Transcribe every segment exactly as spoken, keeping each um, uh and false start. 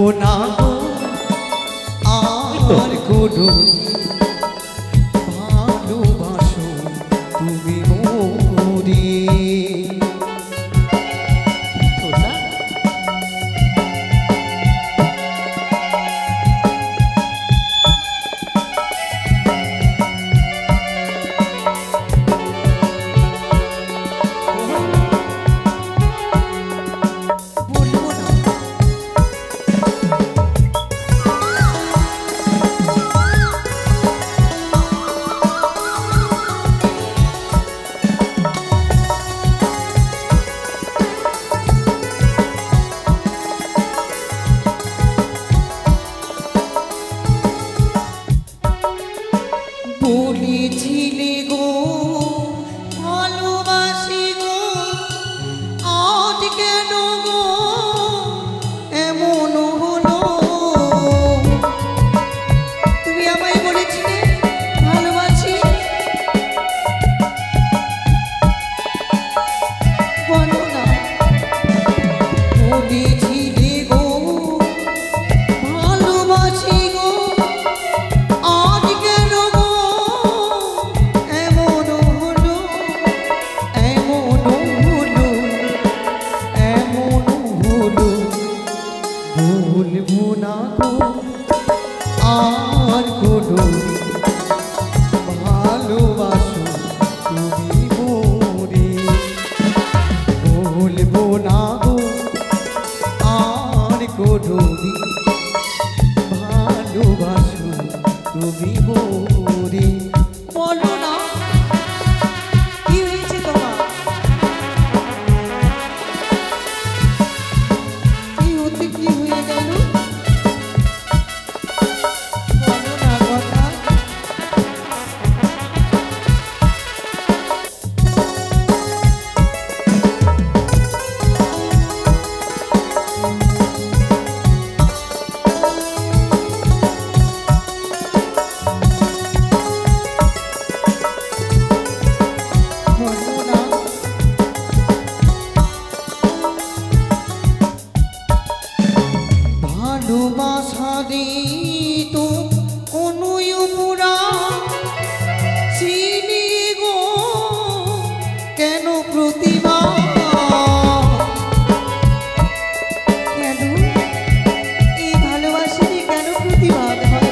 না আর কোনো ভালোবাসো তুমি মোরে। বলেছিলে গো ভালোবাসি গো, আজ কেন গো এমন হলো? তুমি আমায় বলেছিলে ভালোবাসি, বলো না। বলেছিলে গো ভালোবাসি গো, আজ কেন গো এমন হলো, এমন হলো, এমন হলো। বলবো না গো আর কোনো ভালোবাসো তুমি মোরে। বলবো না গো আর কোনো ভালোবাসো তুমি মোরে। বলো না কি হয়েছে তোমার, কি হতে কি হয়ে গেল, বলো না কথা। ভালোবাসা দিত কোনো পুরা চিনি গো কেন প্রতিভা, কেন এই ভালোবাসিনি কেন প্রতিবাদ হয়?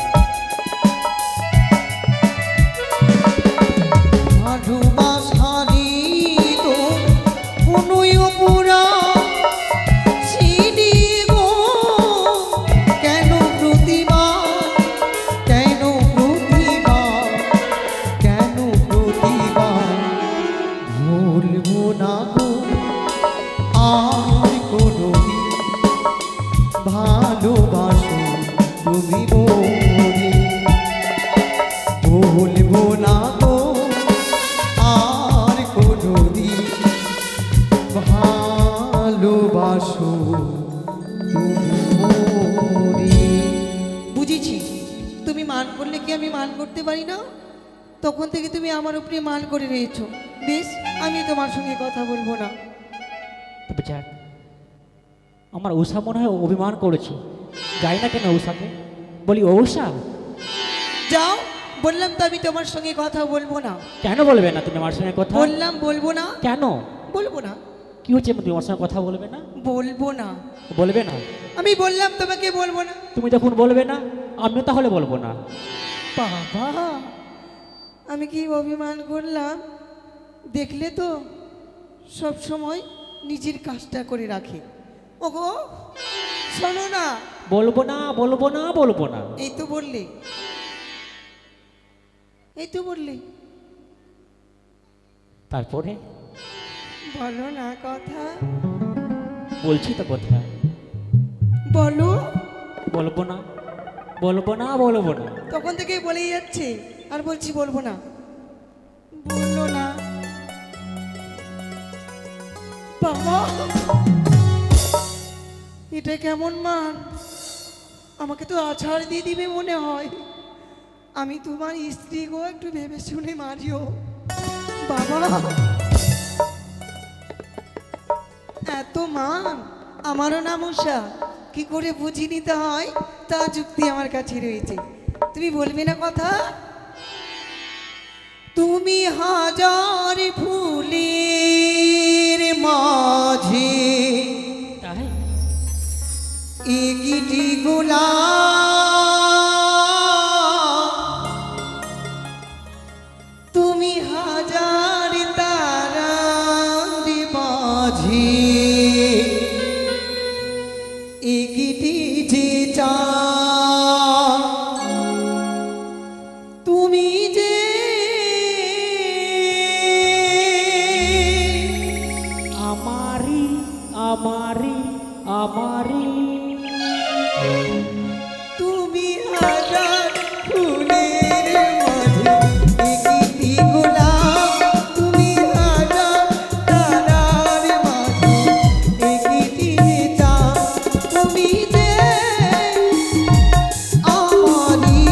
ভালোবাসা দিত কোনো পুরা ভালোবাসো তুমি মোরে। বলবো না গো আর কোনোদিন ভালোবাসো তুমি মোরে। বুঝেছি, তুমি মান করলে কি আমি মান করতে পারি না? তখন থেকে তুমি আমার উপরে মান করে রয়েছো। বেশ, আমি তোমার সঙ্গে কথা বলবো না। আমার উষা মনে হয় অভিমান করেছে, যাই না কেন উষাকে বলি, ও উষা যাও। বললাম তো আমি তোমার সঙ্গে কথা বলবো না। কেন বলবে না তুমি আমার সঙ্গে কথা? বললাম বলবো না। কেন বলবো না? কি হচ্ছে, তুমি আমার সঙ্গে কথা বলবে না? বলবো না। বলবে না? আমি বললাম তোমাকে বলবো না। তুমি যখন বলবে না আমিও তাহলে বলবো না। বাবা, আমি কি অভিমান করলাম? দেখলে তো সব সময় নিজের কাজটা করে রাখে। ওগো শোনো না। বলবো না বলবো না বলবো না, এই তো বললে, এই তো বললে, তারপরে বলো না কথা। বলছি তো কথা, বলো। বলবো না বলবো না বলবো না, তখন থেকে বলেই যাচ্ছে আর বলছি বলবো না। বললো না। বাবা, এটা কেমন মান? আমাকে তো আছাড় দিয়ে দিবে মনে হয়। আমি তোমার স্ত্রী গো, একটু ভেবে শুনে মারিও বাবা। এত মান, আমারও নাম উষা, কি করে বুঝিয়ে নিতে হয় তা যুক্তি আমার কাছে রয়েছে। তুমি বলবে না কথা? তুমি হাজার ফুলের মাঝে তাই একটি গোলাপ, তুমি হাজার তারার মাঝে একটি যে চাঁদ, তুমি যে আমারি আমারি আমারি তুমি হাজার ফুলের মাঝে একটি গোলাপ, তুমি হাজার তারার মাঝে একটি চাঁদ, তুমি যে আমারি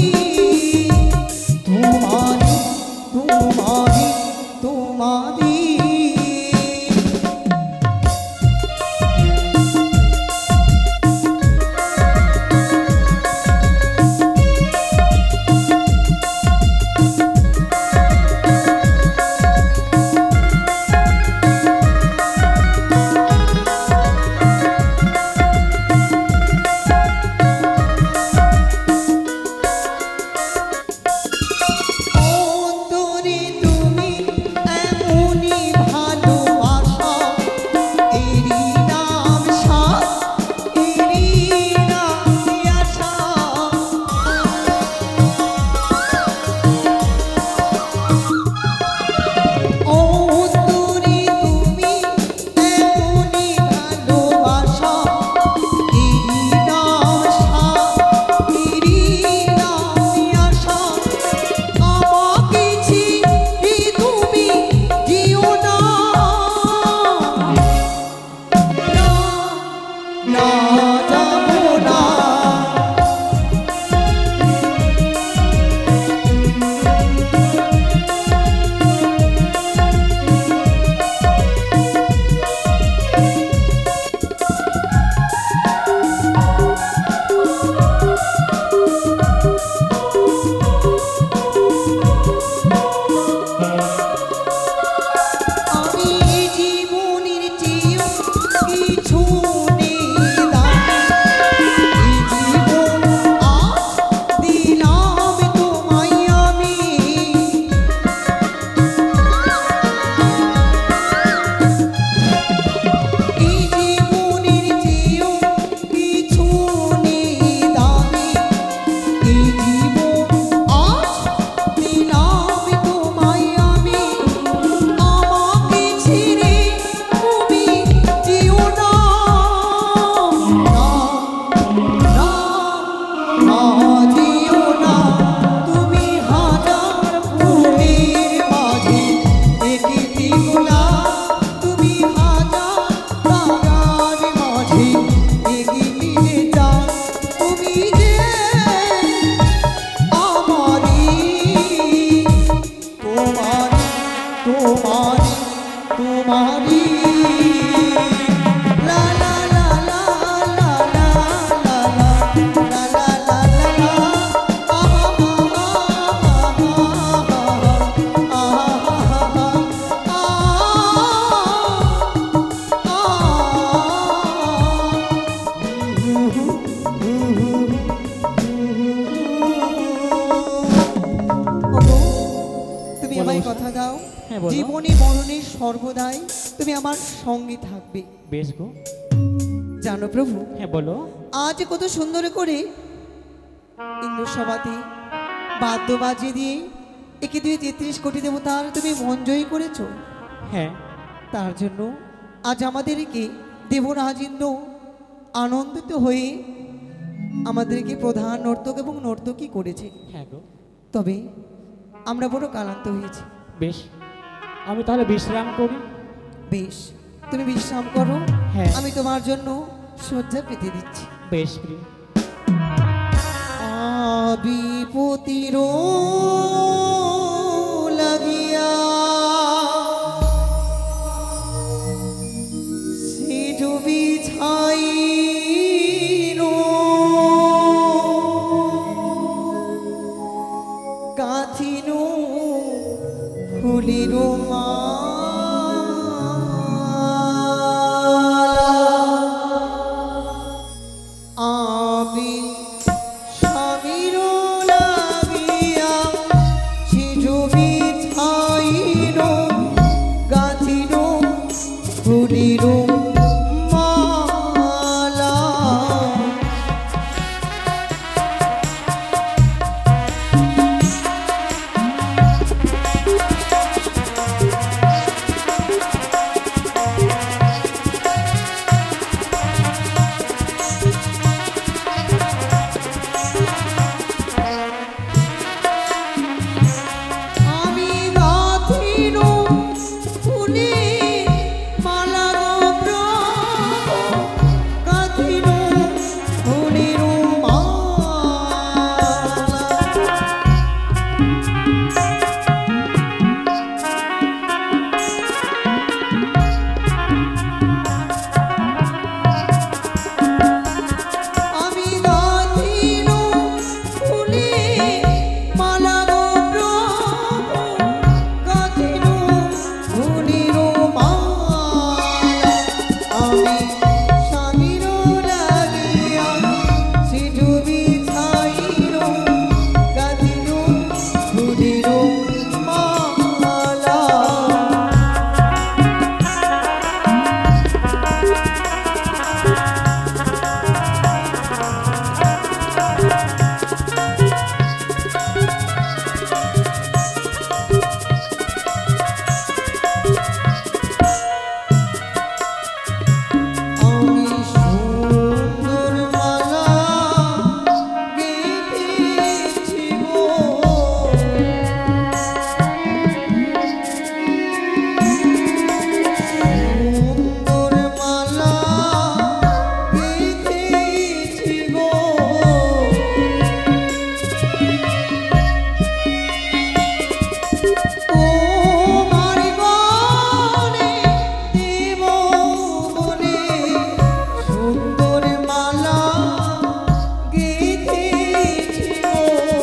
তোমারি তোমারি তোমারি। অন্তরে তুমি এমনই ভালোবাসা, এরই নাম সাথ, এরই নাম আশা। অন্তরে তুমি এমনই ভালোবাসা, এরই নাম সাথ, এরই নাম আশা। আমাকে ছেড়ে তুমি যেও না, না, না যাবো না। আমি জীবনের চেয়েও কিছু নেই দামি, এই জীবন আজ দিলাম তোমায় আমি। এই জীবনের চেয়েও কিছু নেই দামি, এই জীবন আজ দিলাম তোমায় আমি। আমাকে ছেড়ে তুমি যেও না, না, না, না যেও না। তুমি হাজার ফুলের মাঝে একটি গোলাপ, তুমি হাজার তারার মাঝে একটি যে চাঁদ, তুমি যে আমারি তোমারি তোমারি তোমারি। লা লা লা লা লা লা লা লা লা লা লা লা। আহা হা হা হা হা ওগো, তুমি আমায় কথা দাও, হ্যাঁ, বলো। জীবনে মরণে সর্বদাই তুমি আমার সঙ্গে থাকবে। বেশ গো। জানো প্রভু, হ্যাঁ বলো। আজ কত সুন্দর করে ইন্দ্রসভাতে বাদ্য বাজিয়ে দিয়ে একে দুই তেত্রিশ কোটি দেবতার তুমি মন জয়ী করেছো। হ্যাঁ তার জন্য আজ আমাদেরকে দেবরাজেন্দ্র আনন্দিত হয়ে আমাদেরকে প্রধান নর্তক এবং নর্তকী করেছে। হ্যাঁ গো। তবে আমরা বড় ক্লান্ত হয়েছি। বেশ, আমি তাহলে বিশ্রাম করি। বেশ, তুমি বিশ্রাম করো। হ্যাঁ। আমি তোমার জন্য শয্যা পেতে দিচ্ছি। বেশ প্রিয়। বিপতির লাগিয়া সে ডুবি ছাই আমি স্বামীর লাগিয়া সিজুবি ছাইর গাথির ফুলির মালা আমি গাথির ফুলে মালা গো প্রভু, গাথির ফুলের মালা। আমি গাথির ফুলে মালা গো প্রভু, গাথির ফুলের মালা। আমি স্বামীর লাগিয়া সিজুবি ছাইর গাথির ফুলের মালা। আমি সুন্দর মালা গেঁথেছি গো, সুন্দর মালা গেঁথেছি গো। তোমার গলে দেব বলে সুন্দর মালা গেঁথেছি গো।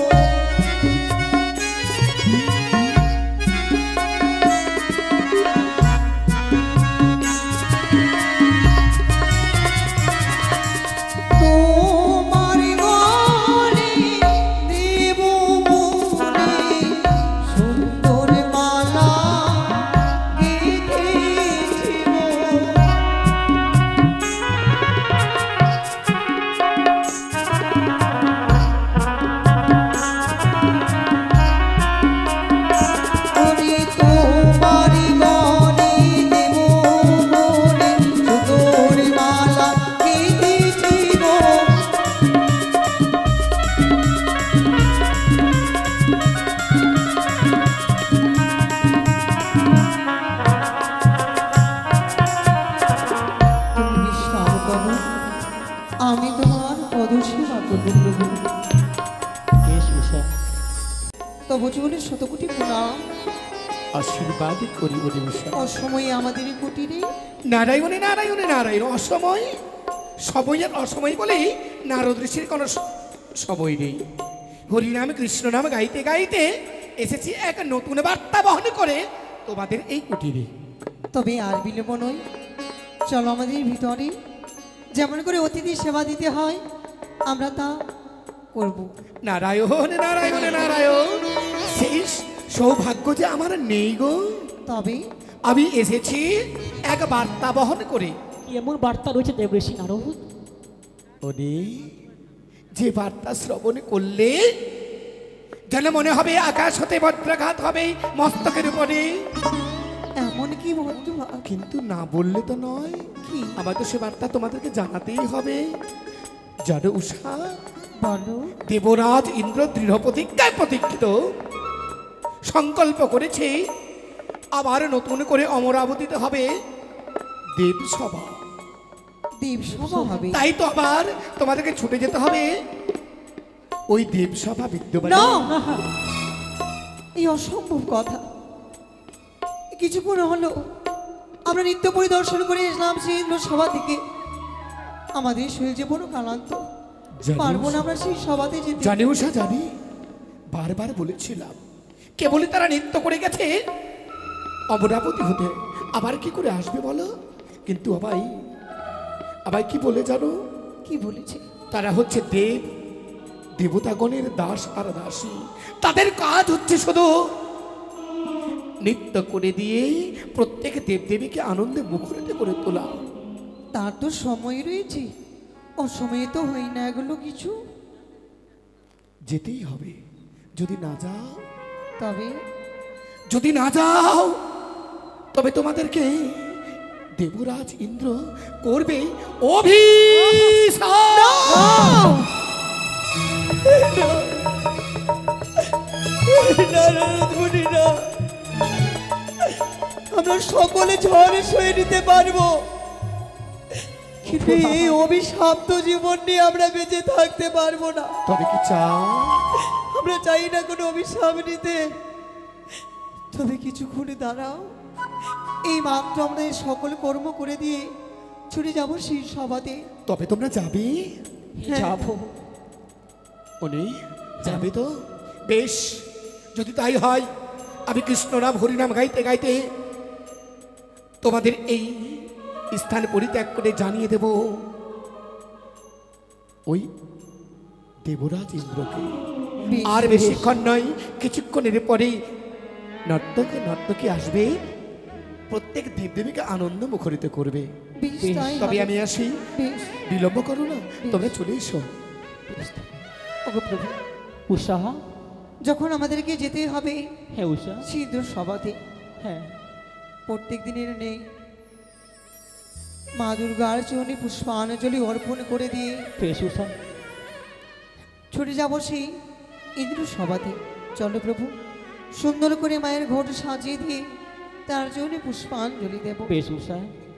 তোমার গলে দেব বলে সুন্দর মালা গেঁথেছি গো। আমি তোমার গলে দেব বলে সুন্দর মালা গেঁথেছি গো। তুমি বিশ্বাস করো, আমি তোমার পদসেবা করব প্রভু। বেশ উষা, তবু জীবনে শতকোটি প্রণাম। আশীর্বাদ করি বলে উষা। অসময়ে আমাদের এই কুটিরে নারায়ণে নারায়ণে নারায়ণ অসময় সময়ের অসময় বলেই নারদ ঋষির কোনো স- সময় নেই। হরিনাম কৃষ্ণ নাম গাইতে গাইতে এসেছি এক নতুন বার্তা বহন করে তোমাদের এই কুটিরে। তবে আর বিলম্ব নয়, চলো আমাদের ভিতরে। যেমন করে অতিথি সেবা দিতে হয় আমরা তা করব। নারায়ণ নারায়ণ নারায়ণ, সেই সৌভাগ্য যে আমার নেই গো। তবে আমি এসেছি এক বার্তা বহন করে। কি এমন বার্তা রয়েছে দেবঋষি নারদ? ওরে, যে বার্তা শ্রবণ করলে যেন মনে হবে আকাশ হতে বজ্রাঘাত হবে মস্তকের উপরে। এমন কি বন্ধু? কিন্তু না বললে তো নয়, কি আমার তো সে বার্তা তোমাদেরকে জানাতেই হবে। জানো উষা, বলো। দেবরাজ ইন্দ্র দৃঢ় প্রতিজ্ঞায় প্রতীক্ষিত সংকল্প করেছে আবার নতুন করে অমরাবতীতে হবে দেবসভা। দেবসভা হবে? তাই তো আবার তোমাদেরকে ছুটে যেতে হবে ওই দেবসভা বিদ্যমান। না, এই অসম্ভব কথা। কিছুক্ষণ হলো আমরা নিত্য পরিদর্শন করে এসলাম সেই ইন্দ্র সভা থেকে। আমাদের শরীর যে বড় ক্লান্ত, জানি পারবো না উষা। আমরা সেই সভাতে যেতে। জানি উষা, জানি, বারবার বলেছিলাম কেবলই তারা নৃত্য করে গেছে অমরাবতী হতে, আবার কি করে আসবে বলো? কিন্তু আবাই আবাই কি বলে জানো? কি বলেছে? তারা হচ্ছে দেব দেবতাগণের দাস আর দাসী। তাদের কাজ হচ্ছে শুধু নৃত্য করে দিয়ে প্রত্যেক দেবদেবীকে আনন্দে মুখরিত করে তোলা। তার তো সময় রয়েছে, অসময়ে তো হয় না এগুলো কিছু। যেতেই হবে। যদি না যাও তবে যদি না যাও তবে তোমাদেরকে দেবরাজ ইন্দ্র করবে অভিশাপ। আমরা সকলে ঝড়ে সয়ে নিতে পারবো, কিন্তু এই অভিশপ্ত জীবন নিয়ে আমরা বেঁচে থাকতে পারবো না। তবে কি চাও? আমরা চাই না কোনো অভিশাপ নিতে। তবে কিছুক্ষণে দাঁড়াও, এই মাত্র আমরা এই সকল কর্ম করে দিয়ে ছুটে যাবো সেই সভাতে। তবে তোমরা যাবে? যাবো। উনি যাবে তো বেশ। যদি তাই হয় আমি কৃষ্ণনাম হরিনাম গাইতে গাইতে তোমাদের এই স্থান পরিত্যাগ করে জানিয়ে দেব ওই দেবরাজ ইন্দ্রকে। বেশ, আর বেশ। বেশিক্ষণ নয়, কিছুক্ষণের পরেই নর্তক নর্তকী আসবে, প্রত্যেক দেবদেবীকে আনন্দ মুখরিত করবে। বেশ, তাই তবে হবে। আমি আসি, বেশ। বিলম্ব করো না, তোমরা চলে এসো। ওগো প্রভু, উষা। যখন আমাদেরকে যেতে হবে হ্যাঁ উষা। সিদ্ধ সভাতে, হ্যাঁ প্রত্যেক দিনের নেই মা দুর্গার চরণে পুষ্পাঞ্জলি অর্পণ করে দিয়ে বেশ উষা। ছুটে যাব সেই ইন্দ্র সভাতে। চলো প্রভু, সুন্দর করে মায়ের ঘট সাজিয়ে দিয়ে তার জন্য পুষ্পাঞ্জলি দেব। বেশ উষা।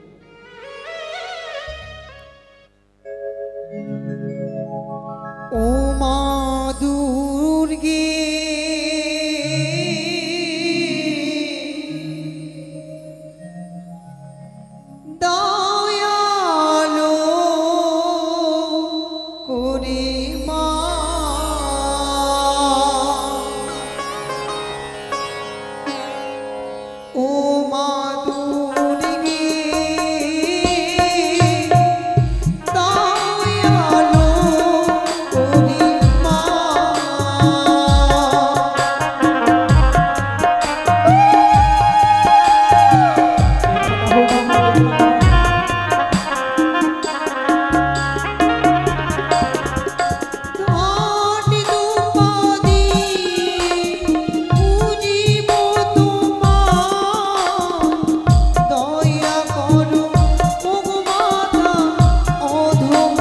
ও মা দুর্গে দয়ালো করে মা, ও মা দুর্গে দয়ালো করে মা। ধনি দুপাদি পুজিব তোমার, দয়া করো ওগো মাতা অধম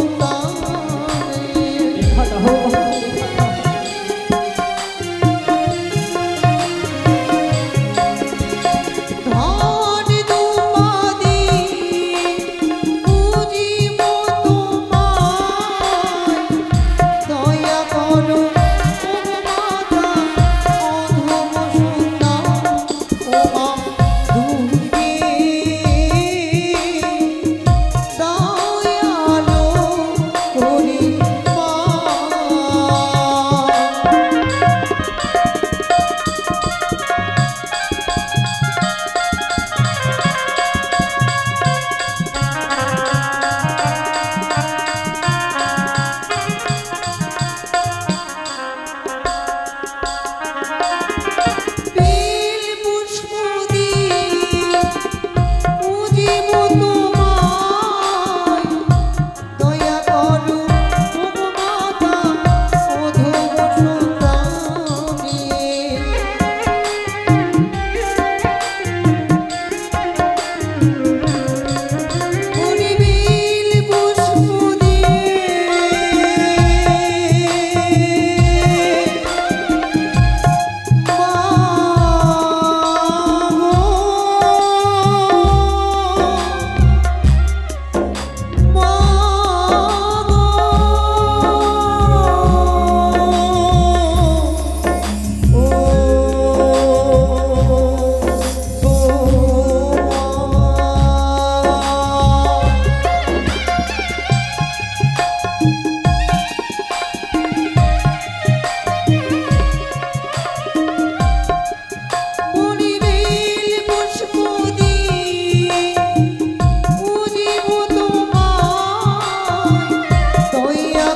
সন্তানের। ধনি দুপাদি পুজিব তোমার, দয়া করো ওগো মাতা অধম সন্তান। ও মা দুর্গে দয়ালো করে মা।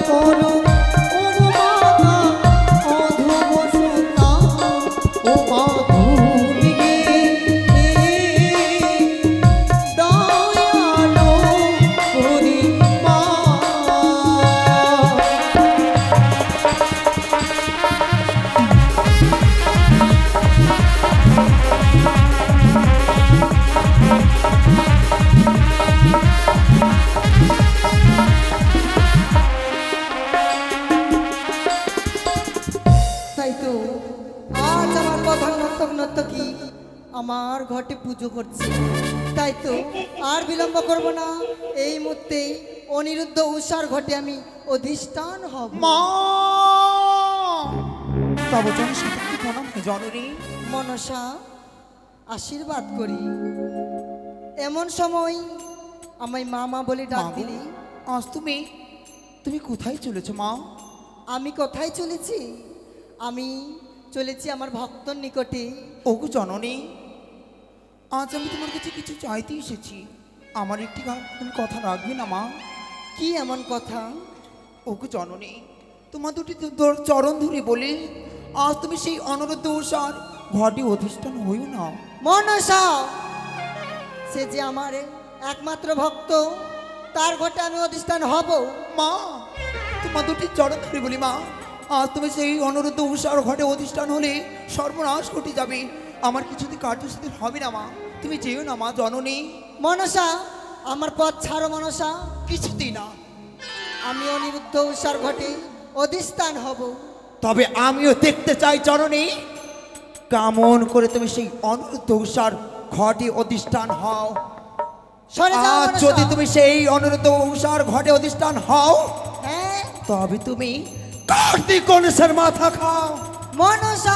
করো ও গো মাতা অধম সুতা ও মাধুরী দয়ালো করি মা। তাই তো আজ আমার প্রধান নর্তক নর্তকী আমার ঘটে পুজো করছে। তাই তো আর বিলম্ব করব না, এই মুহূর্তে অনিরুদ্ধ উষার ঘটে আমি অধিষ্ঠান হব। মা তব জন সত্যি প্রণাম হে জননী। মনসা আশীর্বাদ করি। এমন সময় আমায় মামা বলে ডাক মা গো, দিলি। আজ তুমি তুমি কোথায় চলেছো মা? আমি কোথায় চলেছি? আমি চলেছি আমার ভক্তর নিকটে। ওগো জননী, আজ আমি তোমার কাছে কিছু চাইতে এসেছি। আমার একটি গা- তুমি কথা রাখবে না মা? কি এমন কথা? ওগো জননী, তোমার দুটি তো দোর চরণ ধরে বলে আজ তুমি সেই অনুরোধ উষার ঘটে অধিষ্ঠান হইও না। মনসা, সে যে আমার একমাত্র ভক্ত, তার ঘটে আমি অধিষ্ঠান হব। মা তোমার দুটি চরণ ধরে বলি মা, আজ তুমি সেই অনুরোধ উষার ঘটে অধিষ্ঠান হলে সর্বনাশ ঘটে যাবে। আমার কিছুতে কার্যসিদ্ধি হবে না মা, তুমি যেও না মা জননী। মনসা, আমার পথ ছাড়ো মনসা। কিছুতেই না। আমি অনিরুদ্ধ উষার ঘটে অধিষ্ঠান হব। তবে আমিও দেখতে চাই জননী, কেমন করে তুমি সেই অনুরোধ উষার ঘটে অধিষ্ঠান হও। সরে যাও আজ মনসা। যদি তুমি সেই অনুরোধ উষার ঘটে অধিষ্ঠান হও, হ্যাঁ তবে তুমি কার্তিক গণেশের মাথা খাও। মনসা।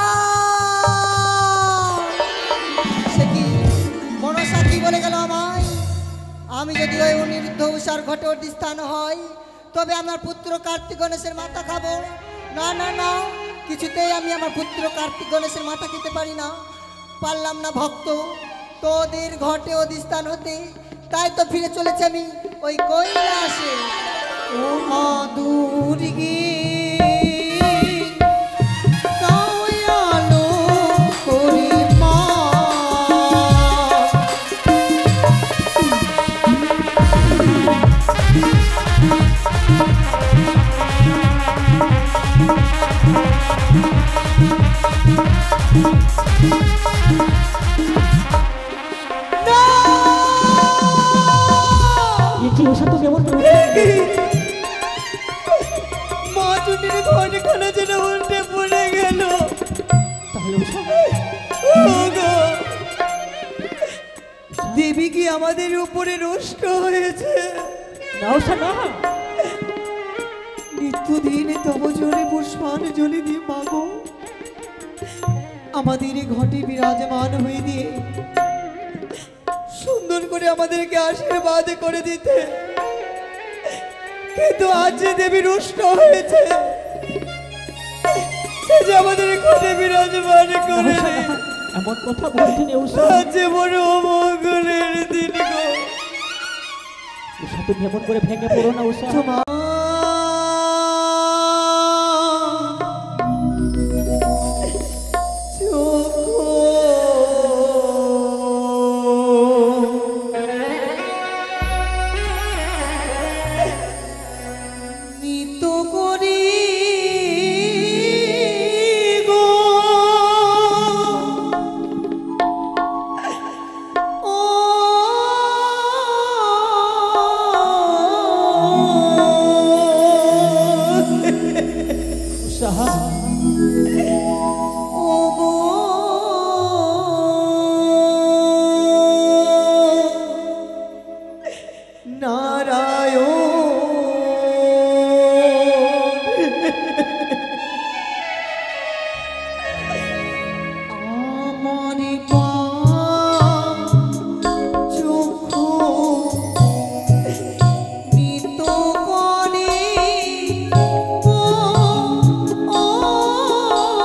সে কি মনসা কি বলে গেল আমায়? আমি যদি ওই অনিরুদ্ধ উষার ঘটে অধিষ্ঠান হয়, তবে আমার পুত্র কার্তিক গণেশের মাথা খাবো? না না না, কিছুতেই আমি আমার পুত্র কার্তিক গণেশের মাথা খেতে পারি না। পারলাম না ভক্ত তোদের ঘটে অধিষ্ঠান হতে, তাই তো ফিরে চলেছে আমি ওই কৈলাসে। ও মা দুর্গে দয়ালো করি মা। এ কি উষা, তো কেমন মা টুনির ঘটখানা যেন উল্টে পড়ে গেল। তাহলে উষা ওগো, দেবী কি আমাদের উপরে রুষ্ট হয়েছে? না উষা না, নিত্যদিন তব জলে পুষ্পাঞ্জলি দিয়ে মাগো আমাদের এই ঘটে বিরাজমান হয়ে দিয়ে সুন্দর করে আমাদেরকে আশীর্বাদ করে দিতে, কিন্তু আজ যে দেবী রুষ্ট হয়েছে, সে যে আমাদের ঘটে বিরাজমান করে উষা না, এমন কথা বলছেন উষা। আজ যে বড় অমঙ্গলের দিন গো। উষা তুমি এমন করে ভেঙে পড়ো না উষা। তোমার নিত করি গো ও উষা ও গো নারায়ণ আমার পাপ চক্ষু নিত করে ও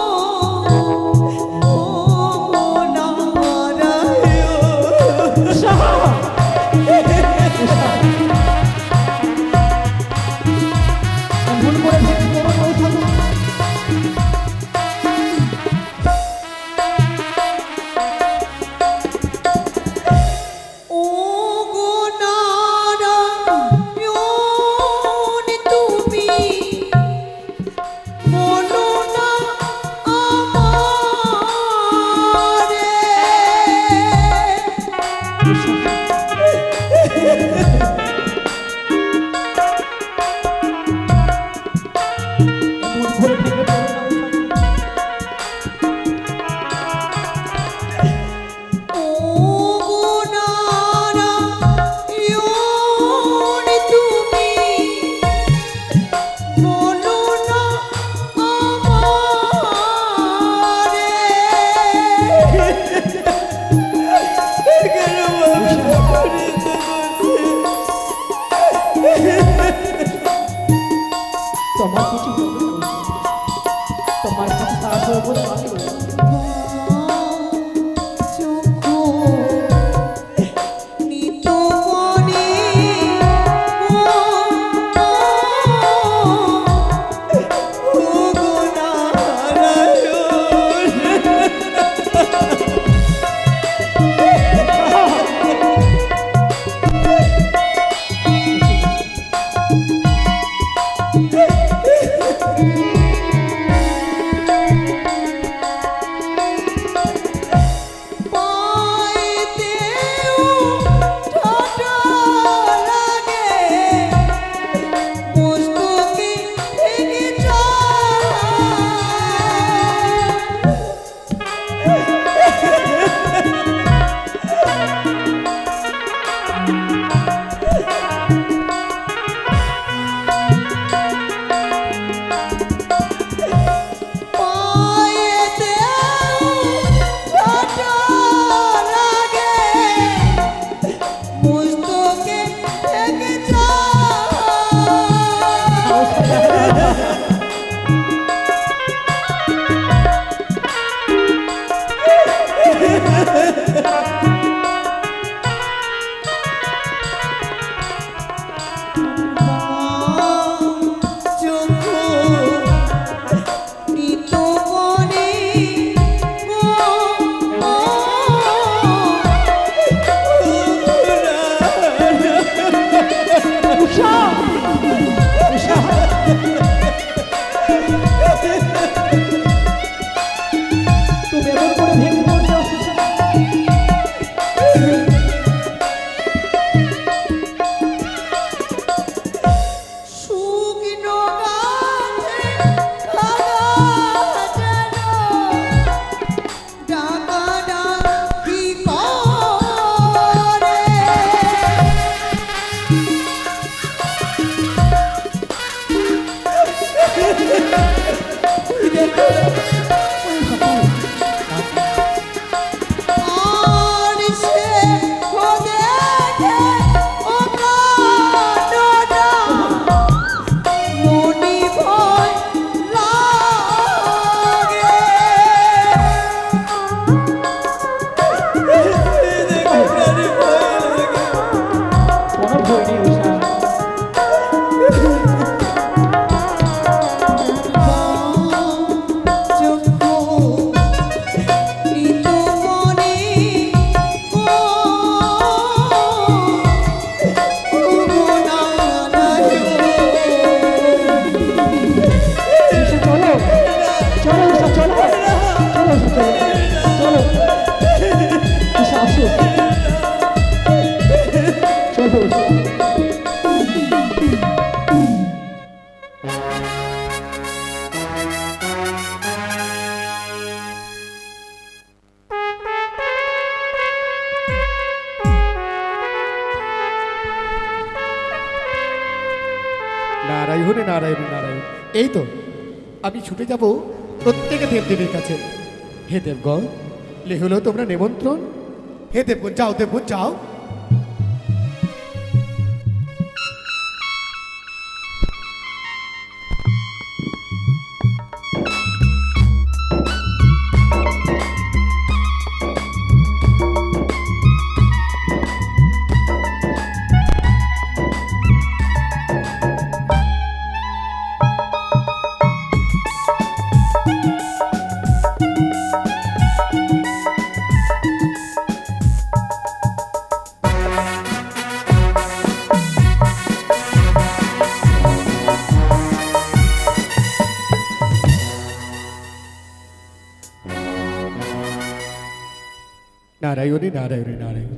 বলো না আমারে। তোমার কিছু হবে না, তোমার কিছু সাহায্য বলে আমি বলছি। নারায়ণ নারায়ণ নারায়ণ। এই তো আমি ছুটে যাব প্রত্যেকে দেবদেবীর কাছে। হে দেবগণ, লে হলো তোমরা নিমন্ত্রণ। হে দেবগণ, যাও দেবগণ যাও। নারায়ণী নারায়ণী নারায়ণ।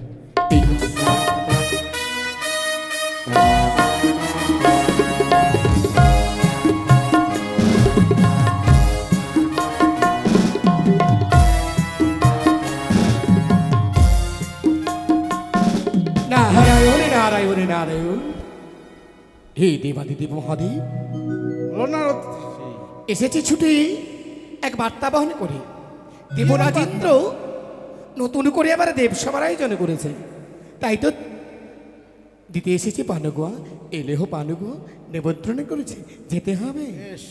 নারায়ণী নারায়ণী নারায়ণ। হে দেবাদিদেব মহাদেব, বলো নারদ এসেছি ছুটি এক বার্তা বহন করে। দেবরাজ ইন্দ্র নতুন করে আবার দেবসভার আয়োজন করেছে, তাই তো দিতে এসেছি পানুগুয়া। এলেহ পানুগুয়া নিমন্ত্রণ করেছে, যেতে হবে। বেশ,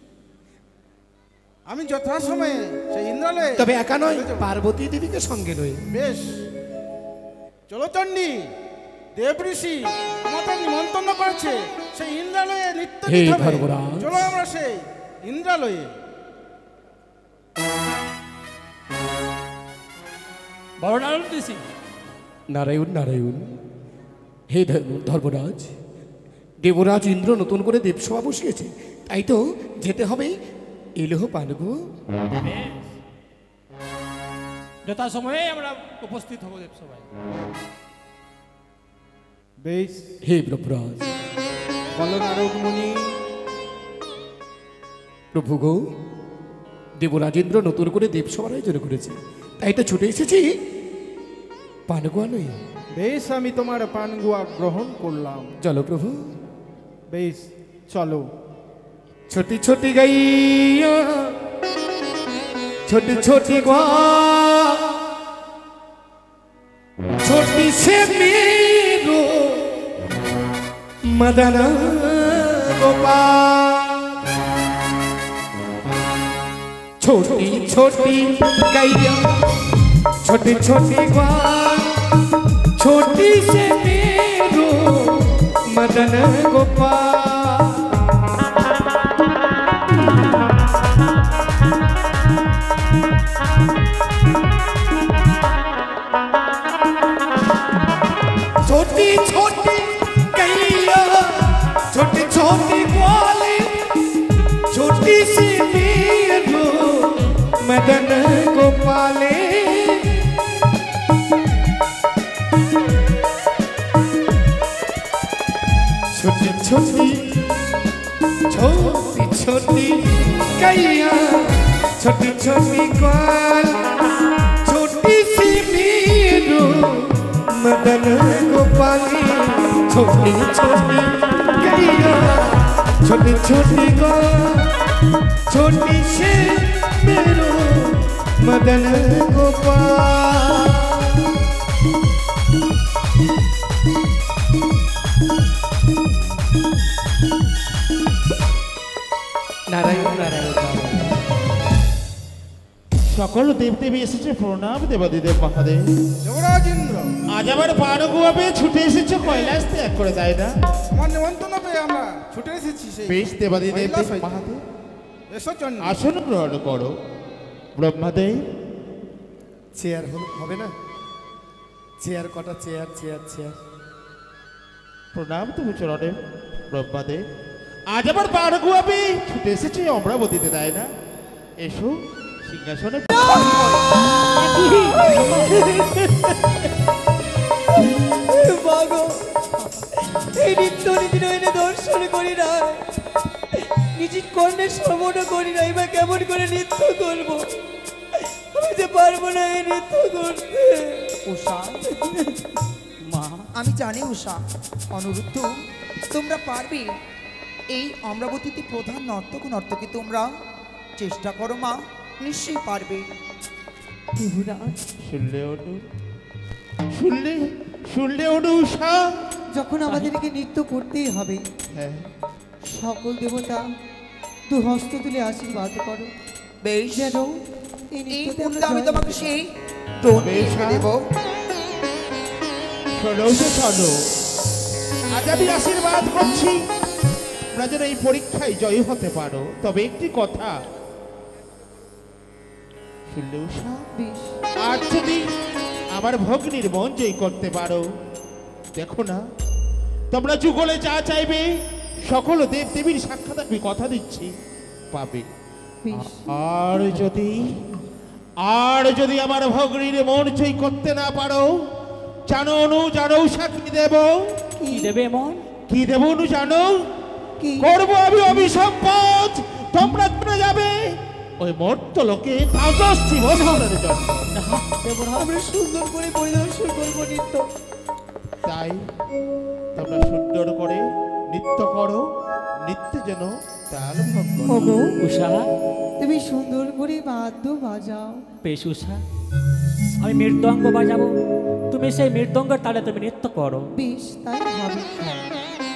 আমি যথাসময়ে সেই ইন্দ্রালয়ে তবে একা নয়, পার্বতী দেবীকে সঙ্গে নয়। বেশ, চলো চণ্ডী, দেব ঋষি আমাদের নিমন্ত্রণ করেছে সেই ইন্দ্রালয়ে নৃত্য হে দিতে হবে। ধর্মরাজ। চলো আমরা সেই ইন্দ্রালয়ে। বড় নারায়ণ ঋষি, নারায়ণ নারায়ণ। হে ধর্ম- ধর্মরাজ, দেবরাজ ইন্দ্র নতুন করে দেবসভা বসিয়েছে, তাই তো যেতে হবে। এলেহ পানুগুয়া। যথা সময়ে আমরা উপস্থিত হব দেবসভায়। বেশ, হে ব্রহ্মরাজ। বলো নারদ মুনি। প্রভু গো, দেবরাজেন্দ্র নতুন করে দেবসভার আয়োজন করেছে, তাই তো ছুটে এসেছি পানুগুয়া নই। বেশ, আমি তোমার পানগুয়া গ্রহণ করলাম। চলো প্রভু। বেশ, চলো। छोटी छोटी गैया छोटी छोटी ग्वा छोटी से मेरो मदन गोपाल। छोटी छोटी गैया छोटी छोटी ग्वा छोटी से मेरो मदन गोपाल। छोटी छोटी गैया छोटी छोटी ग्वाले छोटी सी मेरो मदन गोपाले। छोटी छोटी छोटी छोटी गैया छोटी छोटी ग्वाल छोटी सी मेरो मदन गोपाली। छोटी छोटी गैया छोटी छोटी ग्वाल छोटी से मेरो मदन गोपाल। নারায়ণ নারায়ণ সকল দেবদেবী এসেছে, প্রণাম দেবাদিদেব মহাদেব। যুবরাজ ইন্দ্র, আজ আবার পানুগুয়া পেয়ে ছুটে এসেছো কৈলাস ত্যাগ করে, তাই না? আমার নিমন্ত্রণ পেয়ে আমরা ছুটে এসেছি সেই বেশ দেবাদিদেব কৈলাস হইতে। মহাদেব, এসো চণ্ডী। আসন গ্রহণ করো। ব্রহ্মাদেব, চেয়ার হল হবে না? চেয়ার কটা? Chair chair chair. প্রণাম তুমি চরণে ব্রহ্মাদেব। আজ আবার পানুগুয়া পেয়ে ছুটে এসেছে অমরাবতীতে, তাই না? এসো সিংহাসনে। মাগো, এই নিত্য নীতি নইলে দর্শন করি না, নিজের কর্ণের শ্রবণ করি না, এবার কেমন করে নৃত্য করব? আমি যে পারবো না এই নৃত্য করতে। উষা, মা, আমি জানি উষা, অনুরুদ্ধ তোমরা পারবে। এই অমরাবতীতে প্রধান নর্তক নর্তকী তোমরা, চেষ্টা করো মা, নিশ্চয়ই পারবে। দেবরাজ, শুনলে অনু, শুনলে শুনলে অনু উষা? যখন আমাদেরকে নৃত্য করতেই হবে, হ্যাঁ, সকল দেবতা দু হস্ত তুলে আশীর্বাদ করো, বেশ, যেন এই এই নৃত্যতে মুহূর্তে আমি আমরা জয় তোমাকে সেই টোন বেশ, এসে দেব। শোনো তো শোনো, আজ আমি আশীর্বাদ করছি তোমরা যেন এই পরীক্ষায় জয়ী হতে পারো। তবে একটি কথা শুনলে উষা, বেশ। আজ যদি আমার ভগ্নির মন জয় করতে পারো, দেখো না তোমরা যুগলে যা চাইবে সকল দেব দেবীর সাক্ষাৎ আমি কথা দিচ্ছি পাবে। বেশ। আর যদি আর যদি আমার ভগ্নির মন জয় করতে না পারো, জানো অনু, জানো উষা কি দেব? কি দেবে মন? কি দেব অনু জানো? কি? করবো আমি অভিসম্পদ, তোমরা চলে যাবে ওই মর্ত লোকে তাজস্বী বছরের জন্য। দেবরাজ, আমরা সুন্দর করে পরিদর্শন করবো নৃত্য। তাই তোমরা সুন্দর করে নৃত্য করো, নৃত্যে যেন তাল ভক্ত ওগো উষা তুমি সুন্দর করে বাদ্য বাজাও। বেশ উষা, আমি মৃদঙ্গ বাজাবো, তুমি সেই মৃদঙ্গের তালে তুমি নৃত্য করো। বেশ তাই হবে।